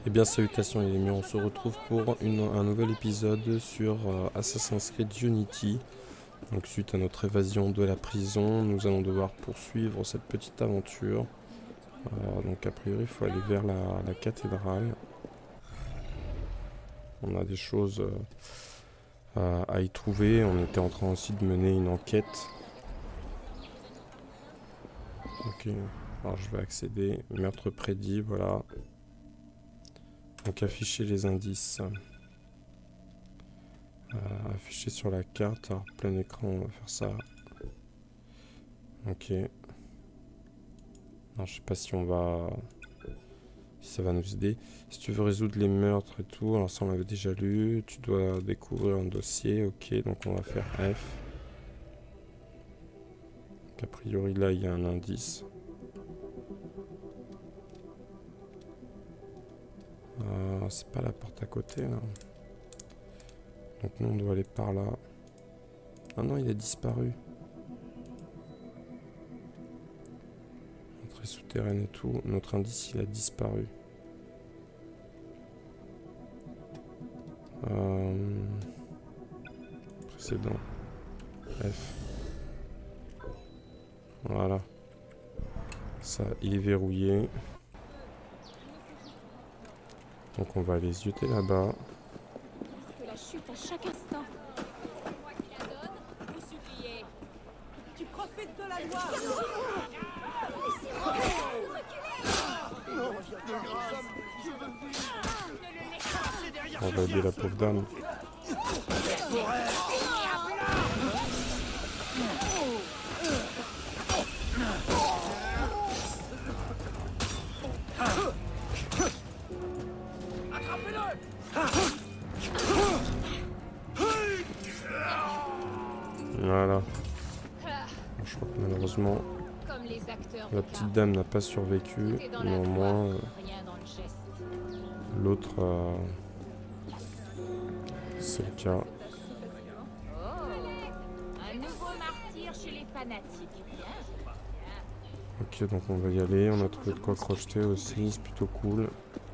Eh bien salutations les amis, on se retrouve pour un nouvel épisode sur Assassin's Creed Unity. Donc suite à notre évasion de la prison, nous allons devoir poursuivre cette petite aventure. Donc a priori il faut aller vers la cathédrale. On a des choses à y trouver, on était en train aussi de mener une enquête. Ok, alors je vais accéder, meurtre prédit, voilà. Donc afficher les indices. Afficher sur la carte, alors plein écran, on va faire ça. Ok. Alors, je sais pas si si ça va nous aider. Si tu veux résoudre les meurtres et tout, alors ça on l'avait déjà lu. Tu dois découvrir un dossier, ok, donc on va faire F. Donc, a priori là il y a un indice. C'est pas la porte à côté là. Donc nous on doit aller par là. Ah non, il a disparu. Entrée souterraine et tout. Notre indice il a disparu. Précédent. F. Voilà. Ça, il est verrouillé. Donc on va aller zioter là-bas. Que la chute à chaque instant. C'est moi qui la donne, vous suppliez. Tu profites de la loi. On va aider la pauvre dame. Voilà. Je crois que malheureusement Comme les acteurs la petite dame n'a pas survécu. Néanmoins rien dans le geste. l'autre c'est le cas. Oh, un nouveau martyr chez les fanatiques. Ok, donc on va y aller. On a trouvé de quoi crocheter aussi, c'est plutôt cool.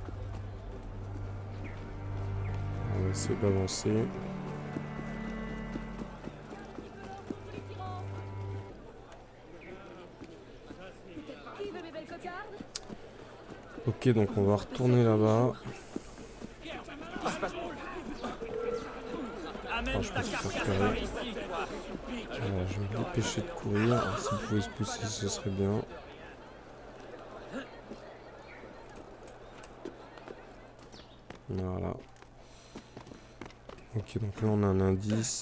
On va essayer d'avancer. Ok, donc on va retourner là-bas. Alors, je pense qu'il faut repérer. Je vais me dépêcher de courir. S'il pouvait se pousser, ce serait bien. Voilà. Ok, donc là on a un indice.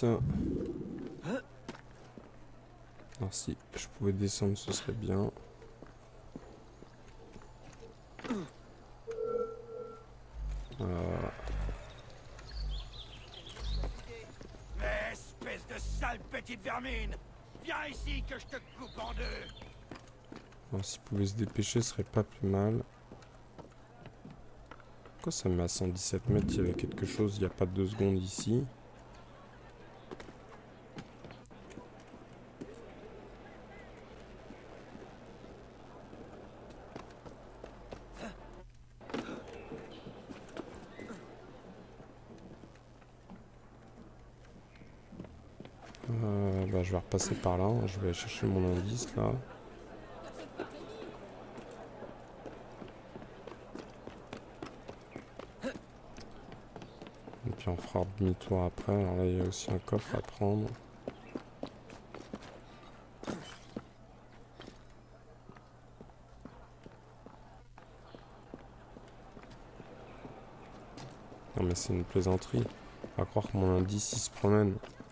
Alors si je pouvais descendre, ce serait bien. Mais espèce de sale petite vermine, viens ici que je te coupe en deux. Alors s'il pouvait se dépêcher, ce serait pas plus mal. Pourquoi ça me met à 117 mètres? Il y avait quelque chose il n'y a pas 2 secondes ici. Je vais repasser par là, je vais aller chercher mon indice là. Et puis on fera demi-tour après. Alors là il y a aussi un coffre à prendre. Non mais c'est une plaisanterie. On va croire que mon indice il se promène.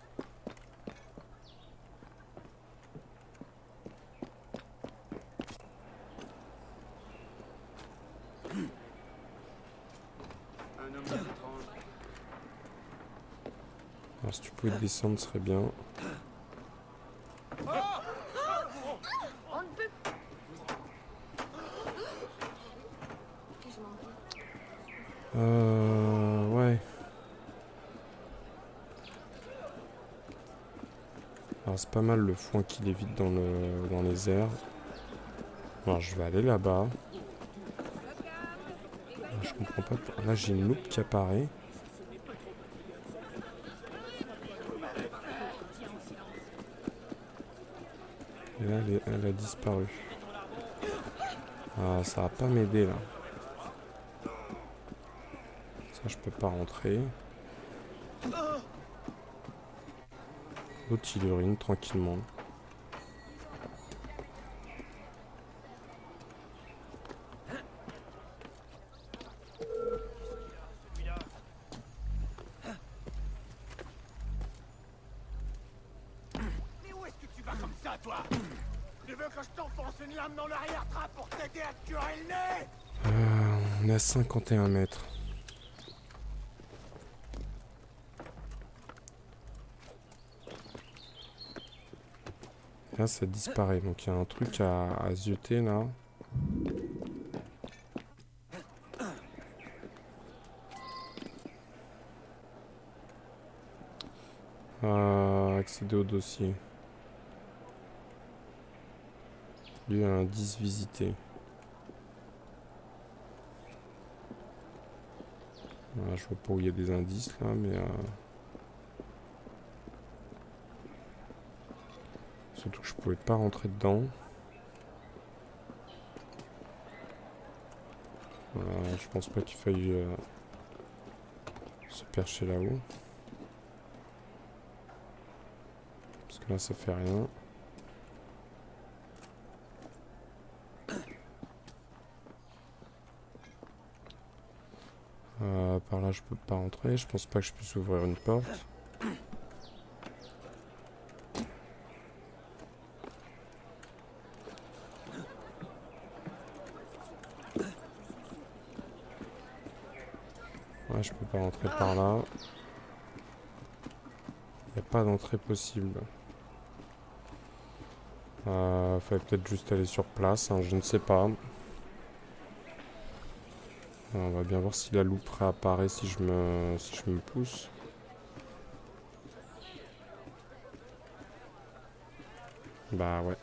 Alors si tu pouvais descendre, ce serait bien. On ne peut. Ouais. Alors c'est pas mal le foin qui lévite dans les airs. Alors je vais aller là-bas. Je comprends pas. Là, j'ai une loupe qui apparaît. Et là, elle a disparu. Ah, ça va pas m'aider là. Ça, je peux pas rentrer. L'autre, il urine tranquillement. Mais où est-ce que tu vas comme ça, toi? Tu veux que je t'enfonce une lame dans l'arrière-train pour t'aider à te curer le nez? On est à 51 mètres. Là, ça disparaît. Donc, il y a un truc à zioter là. Accéder au dossier. Lui a un indice visité. Je vois pas où il y a des indices là, mais surtout que je pouvais pas rentrer dedans. Je pense pas qu'il faille se percher là-haut. Parce que là ça fait rien. Par là je peux pas rentrer, je pense pas que je puisse ouvrir une porte. Ouais, je peux pas rentrer par là. Il n'y a pas d'entrée possible. Fallait peut-être juste aller sur place, hein, je ne sais pas. On va bien voir si la loupe réapparaît si je me pousse. Bah ouais.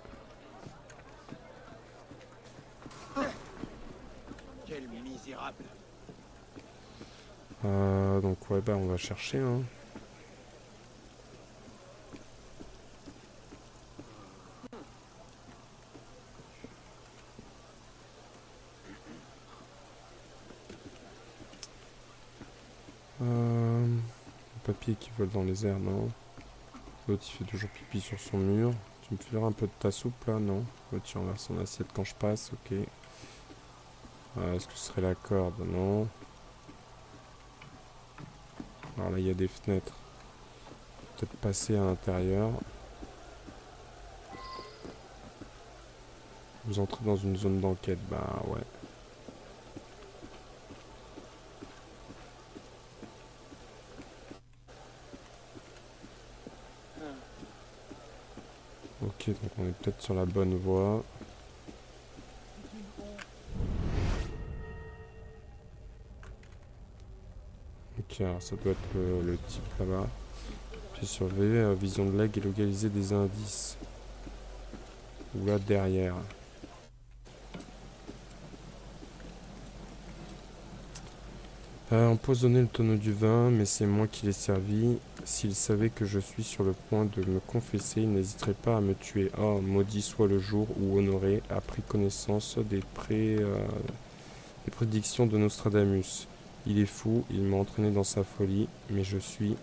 Quel misérable. Donc ouais, bah on va chercher, hein. Papier qui vole dans les airs, non. L'autre il fait toujours pipi sur son mur. Tu me fileras un peu de ta soupe là, non. L'autre il renverse son assiette quand je passe, ok. Est-ce que ce serait la corde? Non. Alors là il y a des fenêtres. Peut-être passer à l'intérieur. Vous entrez dans une zone d'enquête, bah ouais. Ok, donc on est peut-être sur la bonne voie. Ok, alors ça doit être le type là-bas. Puis surveiller, vision de l'aigle et localiser des indices. Ou là derrière. Empoisonner le tonneau du vin, mais c'est moi qui l'ai servi. S'il savait que je suis sur le point de me confesser, il n'hésiterait pas à me tuer. Oh, maudit soit le jour où Honoré a pris connaissance des prédictions de Nostradamus. Il est fou, il m'a entraîné dans sa folie, mais je suis...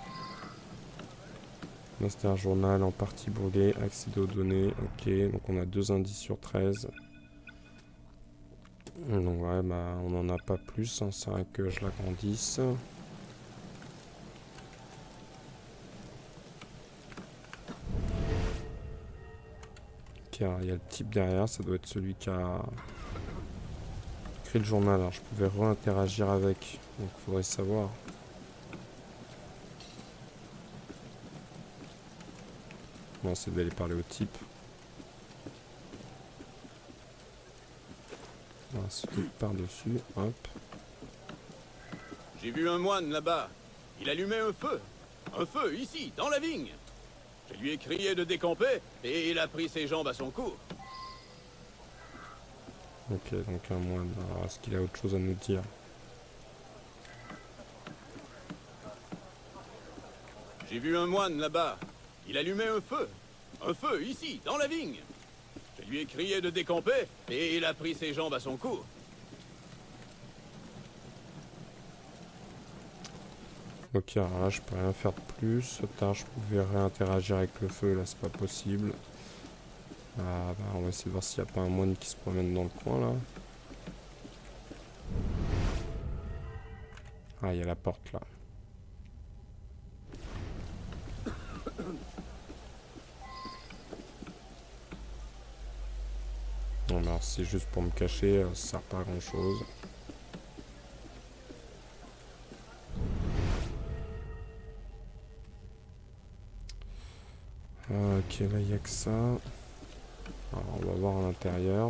Master Journal en partie brûlé, accéder aux données, ok, donc on a 2 indices sur 13. Donc ouais, bah on n'en a pas plus, hein, c'est vrai que je l'agrandisse. Ok, alors il y a le type derrière, ça doit être celui qui a écrit le journal, alors je pouvais re-interagir avec, donc il faudrait savoir. Bon, c'est d'aller parler au type. On va sauter par-dessus, hop. J'ai vu un moine là-bas. Il allumait un feu. Un feu, ici, dans la vigne. Je lui ai crié de décamper, et il a pris ses jambes à son cou. Ok, donc un moine. Alors, est-ce qu'il a autre chose à nous dire? J'ai vu un moine là-bas. Il allumait un feu. Un feu, ici, dans la vigne. Je lui ai crié de décamper, et il a pris ses jambes à son cou. Ok, alors là, je peux rien faire de plus. Tard, je pouvais réinteragir avec le feu. Là, c'est pas possible. Ah, bah, on va essayer de voir s'il n'y a pas un moine qui se promène dans le coin, là. Ah, il y a la porte, là. Non, mais alors, c'est juste pour me cacher. Ça sert pas à grand-chose. Ok, là, il n'y a que ça. Alors, on va voir à l'intérieur.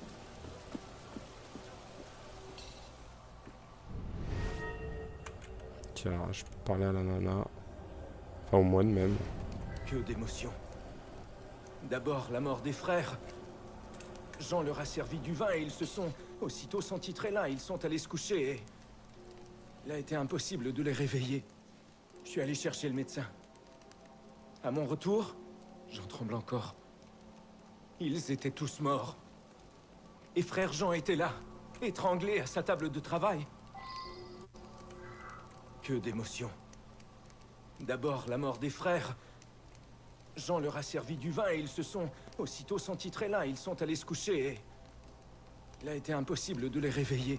Ok, alors, je peux parler à la nana. Enfin, au moine, même. Que d'émotions. D'abord, la mort des frères. Jean leur a servi du vin et ils se sont aussitôt sentis très là. Ils sont allés se coucher et... Il a été impossible de les réveiller. Je suis allé chercher le médecin. À mon retour, j'en tremble encore. Ils étaient tous morts. Et frère Jean était là, étranglé à sa table de travail. Que d'émotions. D'abord, la mort des frères. Jean leur a servi du vin et ils se sont aussitôt sentis très là. Ils sont allés se coucher et... Il a été impossible de les réveiller.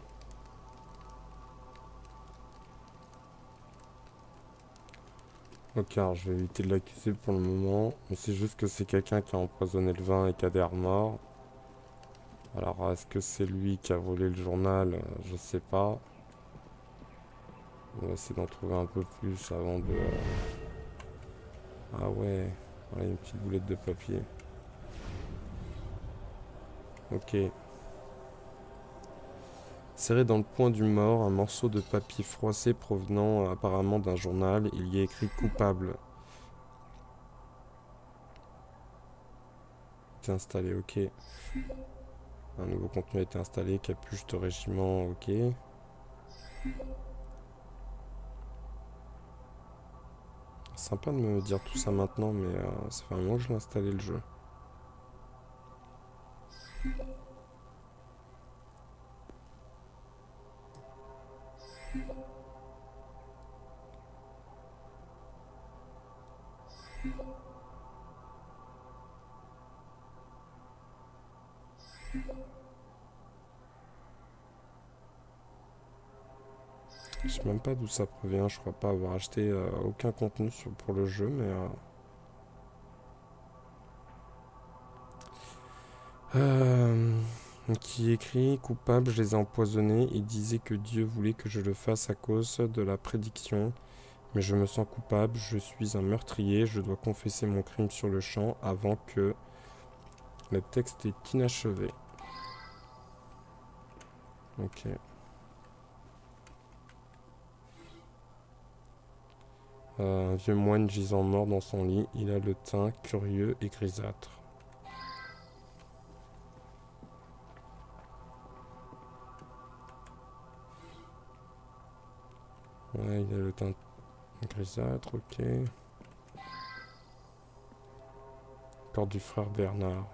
Ok, alors je vais éviter de l'accuser pour le moment. Mais c'est juste que c'est quelqu'un qui a empoisonné le vin et qui a des remords. Alors, est-ce que c'est lui qui a volé le journal? Je sais pas. On va essayer d'en trouver un peu plus avant de... Ah ouais, voilà une petite boulette de papier. Ok. Serré dans le poing du mort, un morceau de papier froissé provenant apparemment d'un journal. Il y est écrit coupable. C'est installé, ok. Un nouveau contenu a été installé, capuche de régiment, ok. Sympa de me dire tout ça maintenant, mais ça fait un moment que je l'ai installé le jeu. Je sais même pas d'où ça provient, je crois pas avoir acheté aucun contenu pour le jeu, mais... qui écrit coupable, je les ai empoisonnés. Il disait que Dieu voulait que je le fasse à cause de la prédiction. Mais je me sens coupable, je suis un meurtrier, je dois confesser mon crime sur le champ avant que le texte est inachevé. Ok. Un vieux moine gisant mort dans son lit, il a le teint curieux et grisâtre. Ouais, il a le teint grisâtre, ok. Corps du frère Bernard.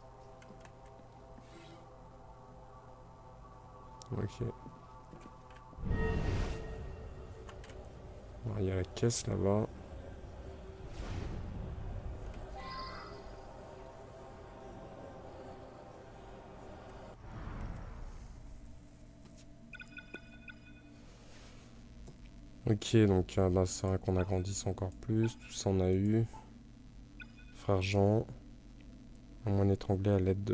Ok. Il y a la caisse là-bas. Ok, donc bah, c'est vrai qu'on agrandisse encore plus. Tout ça on a eu. Frère Jean. Un moine étranglé à l'aide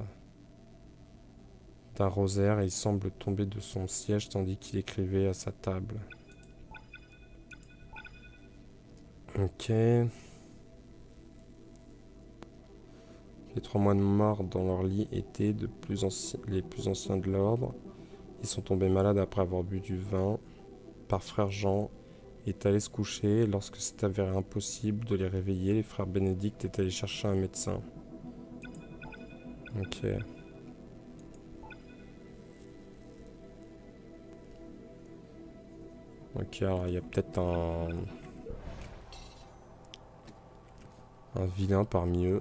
d'un rosaire et il semble tomber de son siège tandis qu'il écrivait à sa table. Ok. Les 3 moines morts dans leur lit étaient les plus anciens de l'ordre. Ils sont tombés malades après avoir bu du vin. Par frère Jean est allé se coucher. Lorsque c'est avéré impossible de les réveiller, les frères Bénédicte est allé chercher un médecin. Ok. Ok, alors il y a peut-être un... un vilain parmi eux.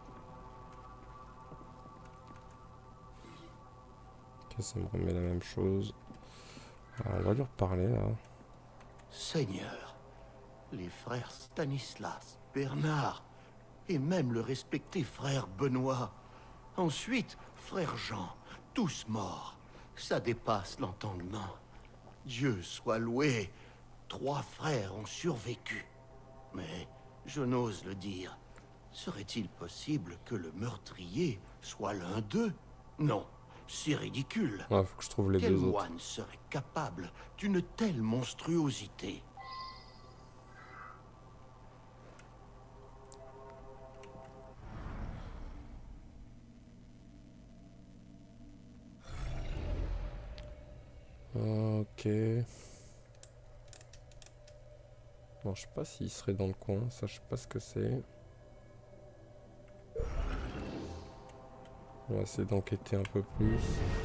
Ok, ça me remet la même chose. Alors, on va lui reparler là. Seigneur, les frères Stanislas, Bernard, et même le respecté frère Benoît. Ensuite, frère Jean, tous morts. Ça dépasse l'entendement. Dieu soit loué, 3 frères ont survécu. Mais je n'ose le dire. Serait-il possible que le meurtrier soit l'un d'eux? Non, c'est ridicule. Ah, faut que je trouve les Quel deux autres. moine serait capable d'une telle monstruosité? Ok. Bon, je sais pas s'il serait dans le coin, ça je sais pas ce que c'est. On va essayer d'enquêter un peu plus.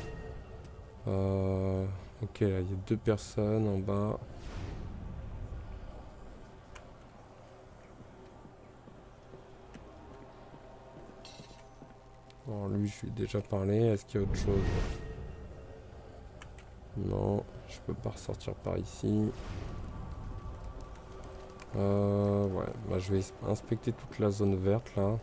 Ok, là il y a 2 personnes en bas. Bon, lui je lui ai déjà parlé, est-ce qu'il y a autre chose? Non, je peux pas ressortir par ici. Ouais, bah, je vais inspecter toute la zone verte là.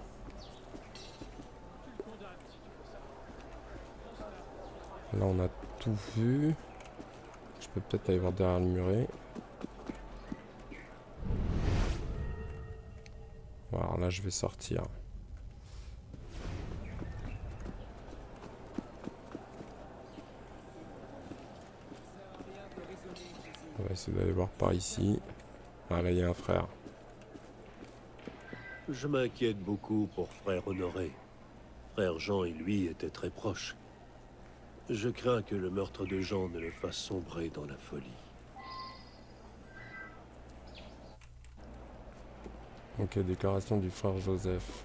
Là on a tout vu. Je peux peut-être aller voir derrière le muret. Voilà, alors là je vais sortir. On va essayer d'aller voir par ici. Ah là il y a un frère. Je m'inquiète beaucoup pour frère Honoré. Frère Jean et lui étaient très proches. Je crains que le meurtre de Jean ne le fasse sombrer dans la folie. Ok, déclaration du frère Joseph.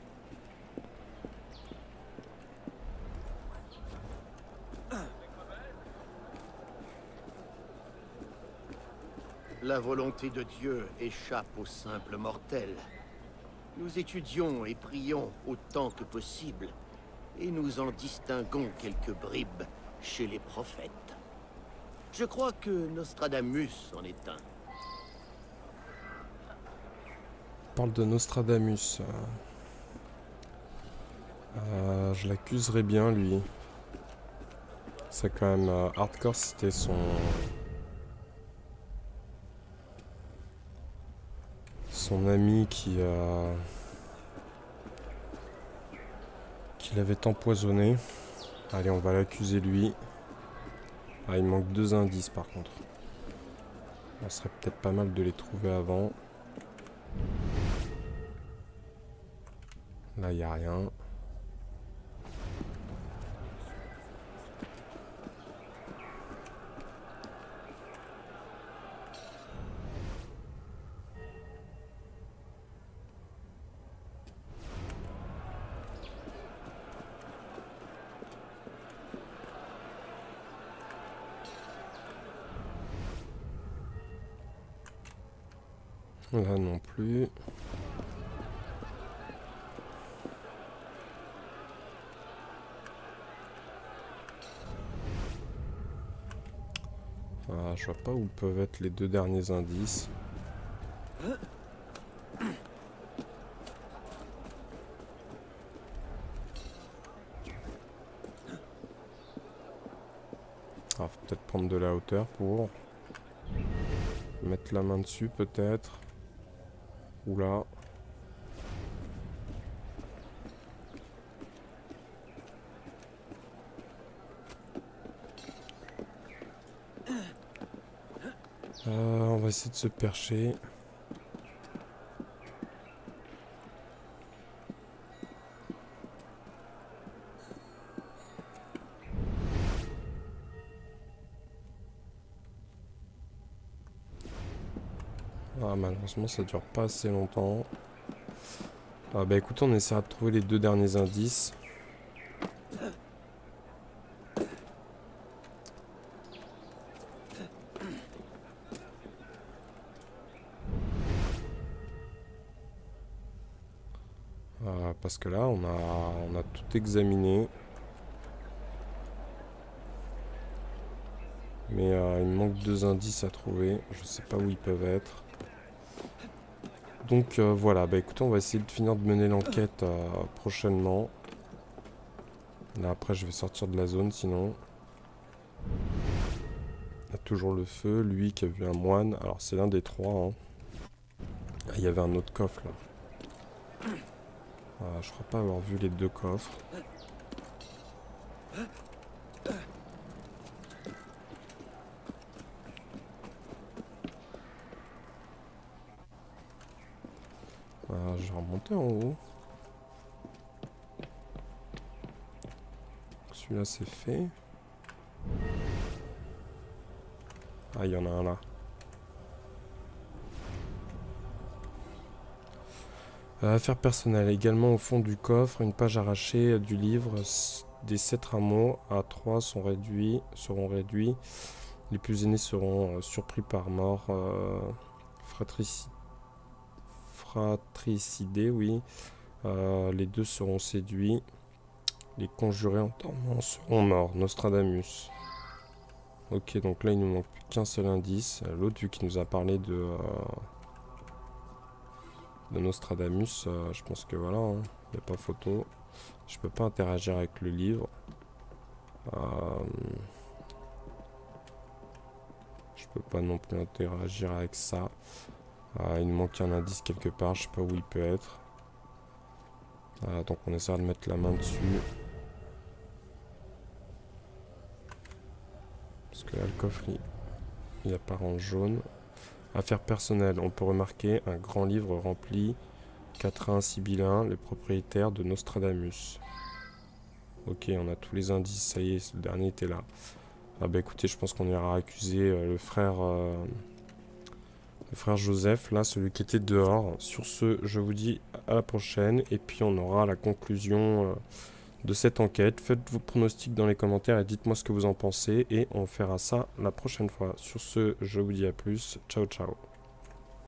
La volonté de Dieu échappe aux simples mortels. Nous étudions et prions autant que possible, et nous en distinguons quelques bribes chez les prophètes. Je crois que Nostradamus en est un. On parle de Nostradamus. Je l'accuserais bien lui. C'est quand même hardcore, c'était son ami qui l'avait empoisonné. Allez, on va l'accuser lui. Ah, il manque 2 indices par contre. On serait peut-être pas mal de les trouver avant. Là, il n'y a rien. Là non plus. Ah, je vois pas où peuvent être les 2 derniers indices. Ah, faut peut-être prendre de la hauteur pour mettre la main dessus peut-être. Oula. On va essayer de se percher. Ah, malheureusement ça dure pas assez longtemps. Ah bah écoutez, on essaiera de trouver les 2 derniers indices. parce que là, on a tout examiné. Mais il me manque 2 indices à trouver. Je sais pas où ils peuvent être. Donc voilà, bah écoutez, on va essayer de finir de mener l'enquête prochainement. Là après je vais sortir de la zone sinon. Il y a toujours le feu, lui qui a vu un moine. Alors c'est l'un des 3. Hein. Ah, il y avait un autre coffre là. Je crois pas avoir vu les 2 coffres. Je vais remonter en haut. Celui-là c'est fait. Ah, il y en a un là. Affaires personnelles. Également au fond du coffre, une page arrachée du livre. Des 7 rameaux à 3 seront réduits. Les plus aînés seront surpris par mort. Fratricidés, oui. Les 2 seront séduits. Les conjurés en torment seront morts. Nostradamus. Ok, donc là il nous manque plus qu'un seul indice. L'autre, vu qu'il nous a parlé de Nostradamus, je pense que voilà, il n'y a pas photo. Je peux pas interagir avec le livre. Je peux pas non plus interagir avec ça. Il nous manque un indice quelque part, je sais pas où il peut être. Donc on essaiera de mettre la main dessus. Parce que là le coffre il apparaît en jaune. Affaires personnelles, on peut remarquer un grand livre rempli. Quatrain sibyllin, les propriétaires de Nostradamus. Ok, on a tous les indices, ça y est, le dernier était là. Ah bah écoutez, je pense qu'on ira accuser le frère Joseph, là, celui qui était dehors. Sur ce, je vous dis à la prochaine, et puis on aura la conclusion de cette enquête. Faites vos pronostics dans les commentaires et dites-moi ce que vous en pensez, et on fera ça la prochaine fois. Sur ce, je vous dis à plus, ciao ciao.